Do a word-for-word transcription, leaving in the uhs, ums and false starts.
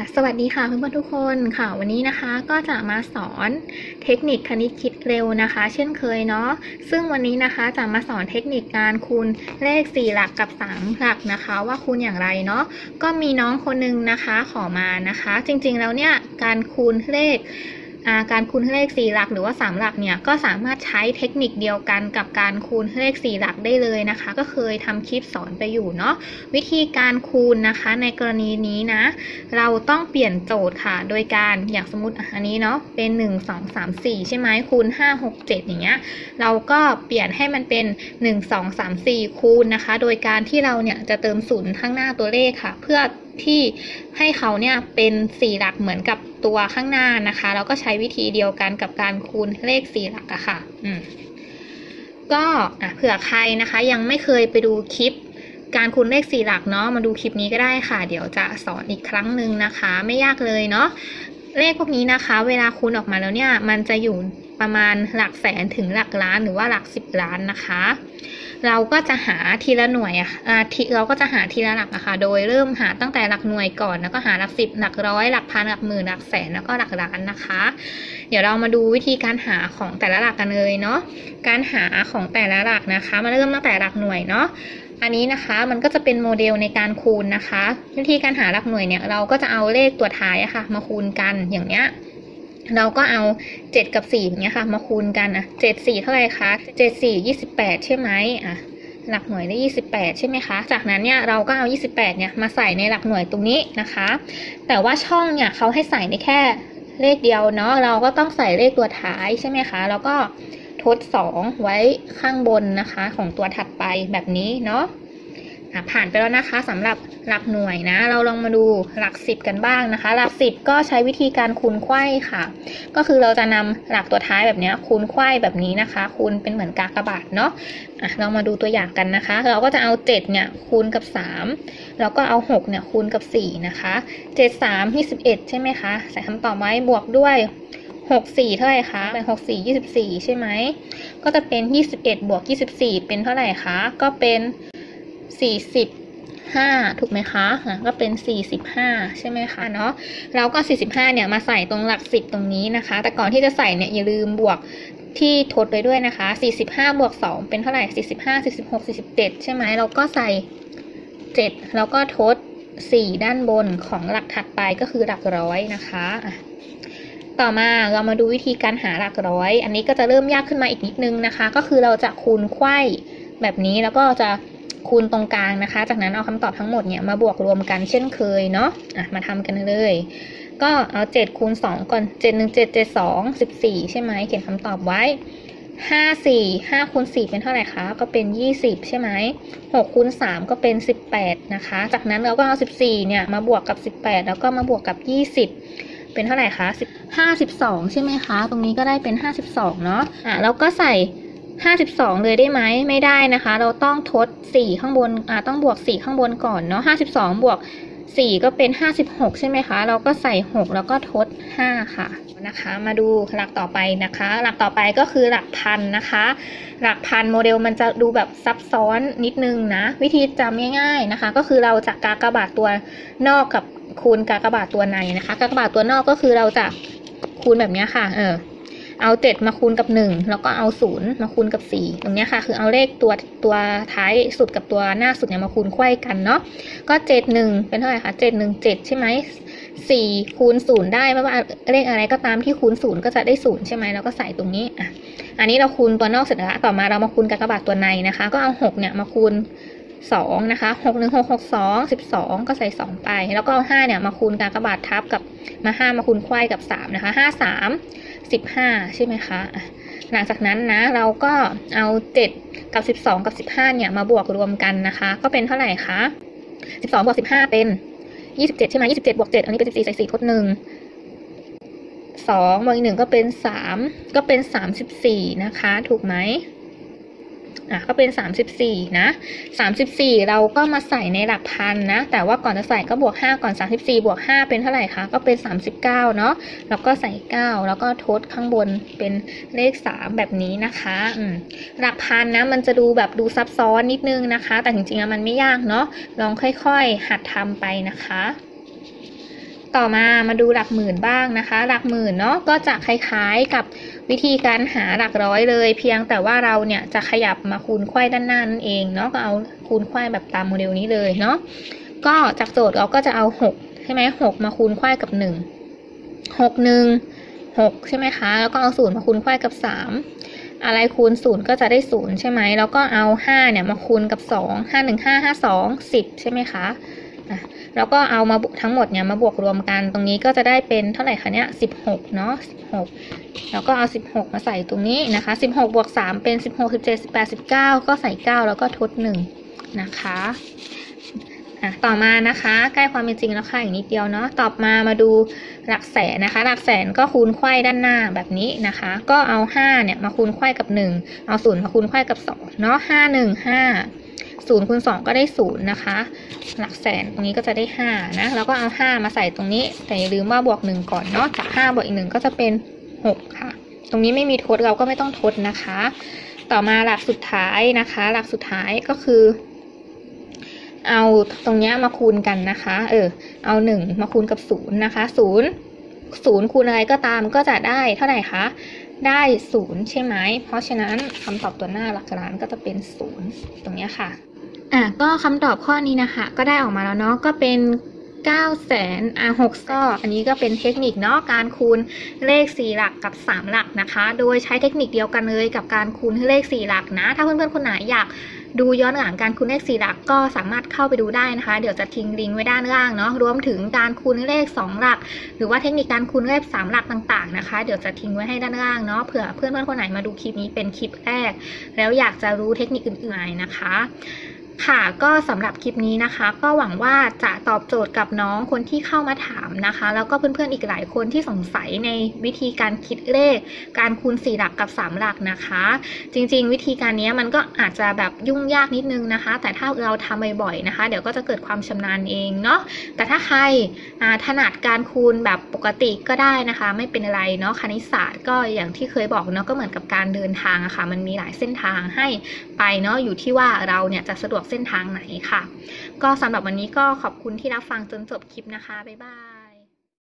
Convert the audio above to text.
สวัสดีค่ะเพื่อนๆทุกคนค่ะวันนี้นะคะก็จะมาสอนเทคนิคคณิตคิดเร็วนะคะเช่นเคยเนาะซึ่งวันนี้นะคะจะมาสอนเทคนิคการคูณเลขสี่หลักกับสามหลักนะคะว่าคูณอย่างไรเนาะก็มีน้องคนนึงนะคะขอมานะคะจริงๆแล้วเนี่ยการคูณเลขการคูณเลขสี่หลักหรือว่าสามหลักเนี่ยก็สามารถใช้เทคนิคเดียวกันกับการคูณเลขสี่หลักได้เลยนะคะก็เคยทำคลิปสอนไปอยู่เนาะวิธีการคูณนะคะในกรณีนี้นะเราต้องเปลี่ยนโจทย์ค่ะโดยการอย่างสมมติอันนี้เนาะเป็นหนึ่ง สอง สาม สี่ใช่ไหมคูณห้า หก เจ็ดอย่างเงี้ยเราก็เปลี่ยนให้มันเป็นหนึ่ง สอง สาม สี่คูณนะคะโดยการที่เราเนี่ยจะเติมศูนย์ข้างหน้าตัวเลขค่ะเพื่อที่ให้เขาเนี่ยเป็นสี่หลักเหมือนกับตัวข้างหน้านะคะเราก็ใช้วิธีเดียวกันกับการคูณเลขสี่หลักอะค่ะอืมก็เผื่อใครนะคะยังไม่เคยไปดูคลิปการคูณเลขสี่หลักเนาะมาดูคลิปนี้ก็ได้ค่ะเดี๋ยวจะสอนอีกครั้งหนึ่งนะคะไม่ยากเลยเนาะเลขพวกนี้นะคะเวลาคูณออกมาแล้วเนี่ยมันจะอยู่ประมาณหลักแสนถึงหลักล้านหรือว่าหลักสิบล้านนะคะเราก็จะหาทีละหน่วยอ่ะเราก็จะหาทีละหลักอะค่ะโดยเริ่มหาตั้งแต่หลักหน่วยก่อนแล้วก็หาหลักสิบหลักร้อยหลักพันหลักหมื่นหลักแสนแล้วก็หลักล้านนะคะเดี๋ยวเรามาดูวิธีการหาของแต่ละหลักกันเลยเนาะการหาของแต่ละหลักนะคะมาเริ่มตั้งแต่หลักหน่วยเนาะอันนี้นะคะมันก็จะเป็นโมเดลในการคูณนะคะวิธีการหาหลักหน่วยเนี่ยเราก็จะเอาเลขตัวท้ายอะค่ะมาคูณกันอย่างเนี้ยเราก็เอาเจ็ดกับสี่อย่างเงี้ยค่ะมาคูณกันนะเจ็ด สี่เท่าไหร่คะเจ็ด สี่ ยี่สิบแปดใช่ไหมอ่ะหลักหน่วยได้ยี่สิบแปดใช่ไหมคะจากนั้นเนี่ยเราก็เอายี่สิบแปดเนี่ยมาใส่ในหลักหน่วยตรงนี้นะคะแต่ว่าช่องเนี่ยเขาให้ใส่ในแค่เลขเดียวเนาะเราก็ต้องใส่เลขตัวท้ายใช่ไหมคะแล้วก็ทดสองไว้ข้างบนนะคะของตัวถัดไปแบบนี้เนาะผ่านไปแล้วนะคะสำหรับหลักหน่วยนะเราลองมาดูหลักสิบกันบ้างนะคะหลักสิบก็ใช้วิธีการคูณไขว้ค่ะก็คือเราจะนำหลักตัวท้ายแบบนี้คูณไขว้แบบนี้นะคะคูณเป็นเหมือนกากบาทเนาะอ่ะเรามาดูตัวอย่างกันนะคะเราก็จะเอาเจ็ดเนี่ยคูณกับสามแล้วก็เอาหกเนี่ยคูณกับสี่นะคะเจ็ด สาม ยี่สิบเอ็ดใช่ไหมคะใส่คำตอบไว้บวกด้วยหก สี่เท่าไหร่คะเป็นหก สี่ ยี่สิบสี่ใช่ไหมก็จะเป็นยี่สิบเอ็ดบวกยี่สิบสี่เป็นเท่าไหร่คะก็เป็นสี่สิบห้าถูกไหมคะก็เป็นสี่สิบห้าใช่ไหมคะเนาะเราก็สี่สิบห้าเนี่ยมาใส่ตรงหลักสิบตรงนี้นะคะแต่ก่อนที่จะใส่เนี่ยอย่าลืมบวกที่ทดไปด้วยนะคะสี่สิบห้าบวกสองเป็นเท่าไหร่สี่สิบห้า สี่สิบหก สี่สิบเจ็ดใช่ไหมเราก็ใส่เจ็ดแล้วก็ทดสี่ด้านบนของหลักถัดไปก็คือหลักร้อยนะคะต่อมาเรามาดูวิธีการหาหลักร้อยอันนี้ก็จะเริ่มยากขึ้นมาอีกนิดนึงนะคะก็คือเราจะคูณไขว้แบบนี้แล้วก็จะคูณตรงกลางนะคะจากนั้นเอาคำตอบทั้งหมดเนี่ยมาบวกรวมกันเช่นเคยเนาะอ่ะมาทำกันเลยก็เอาเจ็ดคูณสองก่อนเจ็ด หนึ่ง เจ็ด เจ็ด สอง สิบสี่ใช่ไหมเขียนคำตอบไว้ห้า สี่ ห้าคูณสี่เป็นเท่าไหร่คะก็เป็นยี่สิบใช่ไหมหกคูณสามก็เป็นสิบแปดนะคะจากนั้นเราก็เอาสิบสี่เนี่ยมาบวกกับสิบแปดแล้วก็มาบวกกับยี่สิบเป็นเท่าไหร่คะห้าสิบสองใช่ไหมคะตรงนี้ก็ได้เป็นห้าสิบสองเนาะอ่ะแล้วก็ใส่ห้าสิบสองเลยได้ไหมไม่ได้นะคะเราต้องทดสี่ข้างบนอ่าต้องบวกสี่ข้างบนก่อนเนาะห้าสิบสองบวกสี่ก็เป็นห้าสิบหกใช่ไหมคะเราก็ใส่หกแล้วก็ทดห้าค่ะนะคะมาดูหลักต่อไปนะคะหลักต่อไปก็คือหลักพันนะคะหลักพันโมเดลมันจะดูแบบซับซ้อนนิดนึงนะวิธีจำง่ายๆนะคะก็คือเราจะกากบาทตัวนอกกับคูณกากบาทตัวในนะคะกากบาทตัวนอกก็คือเราจะคูณแบบนี้ค่ะเออเอาเจ็ดมาคูณกับหนึ่งแล้วก็เอาศูนย์มาคูณกับสี่ตรงนี้ค่ะคือเอาเลขตัวตัวท้ายสุดกับตัวหน้าสุดเนี่ยมาคูณไขว้กันเนาะก็เจ็ด หนึ่งเป็นเท่าไหร่คะเจ็ด หนึ่ง เจ็ดใช่ไหมสี่คูณศูนย์ได้ไม่ว่าเลขอะไรก็ตามที่คูณศูนย์ก็จะได้ศูนย์ใช่ไหมแล้วก็ใส่ตรงนี้อ่ะอันนี้เราคูณตัวนอกเสร็จแล้วต่อมาเรามาคูณกากบาทตัวในนะคะก็เอาหกเนี่ยมาคูณสองนะคะหก หนึ่ง หก หก สอง สิบสองก็ใส่สองไปแล้วก็เอาห้าเนี่ยมาคูณกากบาททับกับมาห้ามาคูณไขว้กับสามนะคะห้า สาม สิบห้าใช่ไหมคะหลังจากนั้นนะเราก็เอาเจ็ดกับสิบสองกับสิบห้าเนี่ยมาบวกรวมกันนะคะก็เป็นเท่าไหร่คะสิบสองบวกสิบห้าเป็นยี่สิบเจ็ดใช่ไหมยี่สิบเจ็ดบวกเจ็ดอันนี้เป็นสิบสี่ใส่สี่ทดหนึ่งสองบวกอีกหนึ่งก็เป็นสามก็เป็นสามสิบสี่นะคะถูกไหมอ่ะก็เป็นสามสิบสี่นะสามสิบสี่เราก็มาใส่ในหลักพันนะแต่ว่าก่อนจะใส่ก็บวกห้าก่อนสามสิบสี่บวกห้าเป็นเท่าไหร่คะก็เป็นสามสิบเก้าเนาะแล้วก็ใส่เก้าแล้วก็ทดข้างบนเป็นเลขสามแบบนี้นะคะอืมหลักพันนะมันจะดูแบบดูซับซ้อนนิดนึงนะคะแต่จริงๆแล้วมันไม่ยากเนาะลองค่อยๆหัดทำไปนะคะต่อมามาดูหลักหมื่นบ้างนะคะหลักหมื่นเนาะก็จะคล้ายๆกับวิธีการหาหลักร้อยเลยเพียงแต่ว่าเราเนี่ยจะขยับมาคูณไขว้ด้านหน้านั่นเองเนาะก็เอาคูณไขว้แบบตามโมเดลนี้เลยเนาะก็จากโจทย์เราก็จะเอาหกใช่ไหมหกมาคูณไขว้กับหนึ่งหกหนึ่งหกใช่ไหมคะแล้วก็เอาศูนย์มาคูณไขว้กับสามอะไรคูณศูนย์ก็จะได้ศูนย์ใช่ไหมแล้วก็เอาห้าเนี่ยมาคูณกับสองห้าหนึ่งห้าห้าสองสิบใช่ไหมคะอ่ะแล้วก็เอามาทั้งหมดเนี่ยมาบวกรวมกันตรงนี้ก็จะได้เป็นเท่าไหร่คะเนี่ยสิบหกเนาะสิบหกแล้วก็เอาสิบหกมาใส่ตรงนี้นะคะสิบหกบวกสามเป็นสิบหก สิบเจ็ด สิบแปด สิบเก้าก็ใส่เก้าแล้วก็ทดหนึ่งนะคะอ่ะต่อมานะคะใกล้ความเป็นจริงแล้วค่ะอีกนิดเดียวเนาะต่อมามาดูหลักแสนนะคะหลักแสนก็คูณไขว้ด้านหน้าแบบนี้นะคะก็เอาห้าเนี่ยมาคูณไขว้กับหนึ่งเอาศูนย์มาคูณไขว้กับสองเนาะห้า หนึ่ง ห้าศูนย์คูณสองก็ได้ศูนย์นะคะหลักแสนตรงนี้ก็จะได้ห้านะแล้วก็เอาห้ามาใส่ตรงนี้แต่อย่าลืมว่าบวกหนึ่งก่อนเนาะจากห้าบวกอีกหนึ่งก็จะเป็นหกค่ะตรงนี้ไม่มีทดเราก็ไม่ต้องทดนะคะต่อมาหลักสุดท้ายนะคะหลักสุดท้ายก็คือเอาตรงนี้มาคูณกันนะคะเออเอาหนึ่งมาคูณกับศูนย์นะคะศูนย์ศูนย์คูณอะไรก็ตามก็จะได้เท่าไหร่คะได้ศูนย์ใช่ไหมเพราะฉะนั้นคำตอบตัวหน้าหลักล้านก็จะเป็นศูนย์ตรงนี้ค่ะอ่ะก็คำตอบข้อนี้นะคะก็ได้ออกมาแล้วเนาะก็เป็นเก้าแสนอ่ะหกก็อันนี้ก็เป็นเทคนิคเนาะการคูณเลขสี่หลักกับสามหลักนะคะโดยใช้เทคนิคเดียวกันเลยกับการคูณเลขสี่หลักนะถ้าเพื่อนๆคนไหนอยากดูย้อนหลังการคูณเลขสี่หลักก็สามารถเข้าไปดูได้นะคะเดี๋ยวจะทิ้งลิงก์ไว้ด้านล่างเนาะรวมถึงการคูณเลขสองหลักหรือว่าเทคนิคการคูณเลขสามหลักต่างๆนะคะเดี๋ยวจะทิ้งไว้ให้ด้านล่างเนาะเผื่อเพื่อนๆคนไหนมาดูคลิปนี้เป็นคลิปแรกแล้วอยากจะรู้เทคนิคอื่นๆนะคะค่ะก็สำหรับคลิปนี้นะคะก็หวังว่าจะตอบโจทย์กับน้องคนที่เข้ามาถามนะคะแล้วก็เพื่อนๆอีกหลายคนที่สงสัยในวิธีการคิดเลขการคูณสี่หลักกับสามหลักนะคะจริงๆวิธีการนี้มันก็อาจจะแบบยุ่งยากนิดนึงนะคะแต่ถ้าเราทำบ่อยๆนะคะเดี๋ยวก็จะเกิดความชำนาญเองเนาะแต่ถ้าใครถนัดการคูณแบบปกติก็ได้นะคะไม่เป็นไรเนาะคณิตศาสตร์ก็อย่างที่เคยบอกเนาะก็เหมือนกับการเดินทางอะค่ะมันมีหลายเส้นทางให้ไปเนาะอยู่ที่ว่าเราเนี่ยจะสะดวกเส้นทางไหนค่ะก็สำหรับวันนี้ก็ขอบคุณที่รับฟังจนจบคลิปนะคะบ๊ายบาย